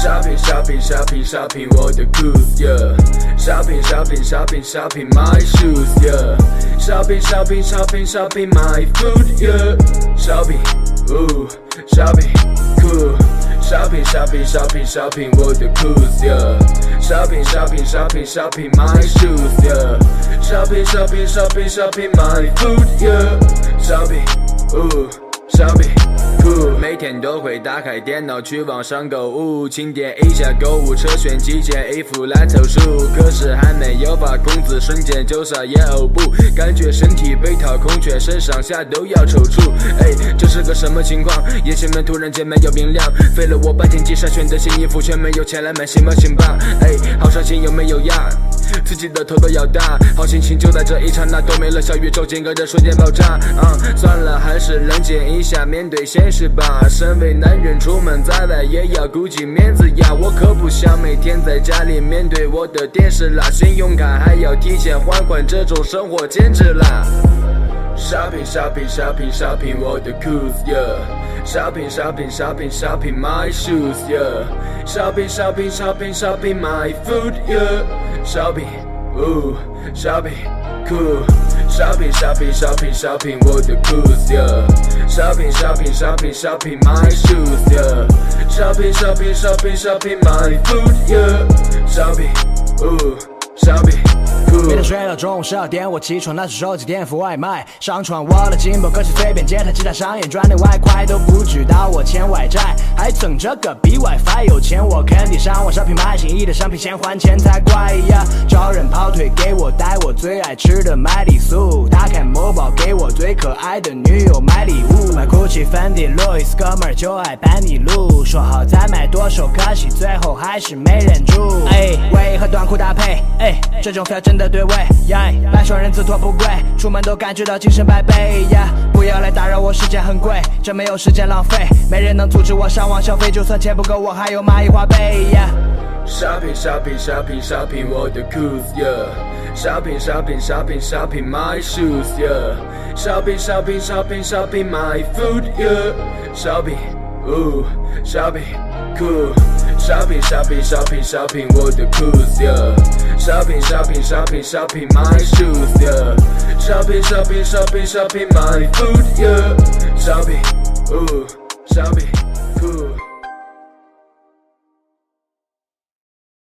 Shopping shopping shopping shopping 我的裤子 yeah Shopping shopping shopping shopping my shoes yeah Shopping shopping shopping shopping my food yeah Shopping ooh shopping cool Shopping shopping shopping shopping 我的裤子 yeah Shopping shopping shopping shopping my shoes yeah Shopping shopping shopping shopping my food yeah Shopping ooh shopping cool 每天都会打开电脑去网上购物，清点一下购物车，选几件衣服来凑数。可是还没有发工资，瞬间就啥也呕不，感觉身体被掏空，全身上下都要抽搐。哎，这是个什么情况？眼前们突然间没有明亮，费了我半天急筛选的新衣服，却没有钱来买新吗？行吧？哎，好伤心有没有呀？自己的头都要大，好心情就在这一刹那都没了，小宇宙间隔着瞬间爆炸。算了，还是冷静一下，面对现实吧。身为男人，出门在外也要顾及面子呀。我可不想每天在家里面对我的电视啦，信用卡还要提前还，这种生活简直啦。Shopping shopping shopping shopping 我的裤子 yeah Shopping shopping shopping shopping my shoes yeah Shopping shopping shopping shopping my food yeah Shopping ooh shopping cool Shopping shopping shopping shopping 我的裤子 yeah Shopping shopping shopping shopping my shoes yeah Shopping shopping shopping shopping my food yeah Shopping ooh shopping每天睡到中午12点，我起床拿出手机点付外卖，上传我的劲爆歌曲，随便接他其他商业赚点外快，都不知道我欠外债，还蹭这个比 WiFi 有钱，我肯定上网商品买心仪的商品，先还钱才怪呀！找人跑腿给我带我最爱吃的麦丽素，打开某宝给我最可爱的女友买礼物，买 Gucci 芬迪路易斯，哥们儿就爱班尼路，说好再买多手，可惜最后还是没忍住。哎，为何短裤搭配？哎，这种 feel 真的对味，白双人自托不贵，出门都感觉到精神百倍。不要来打扰我，时间很贵，真没有时间浪费。没人能阻止我上网消费，就算钱不够，我还有蚂蚁花呗。Shopping shopping shopping shopping 我的裤子 yeah Shopping shopping shopping shopping my shoes yeah Shopping shopping shopping shopping my food yeah Shopping ooh shopping cool Shopping shopping shopping shopping 我的裤子 yeah Shopping shopping shopping shopping my shoes yeah Shopping shopping shopping shopping my food yeah Shopping ooh shopping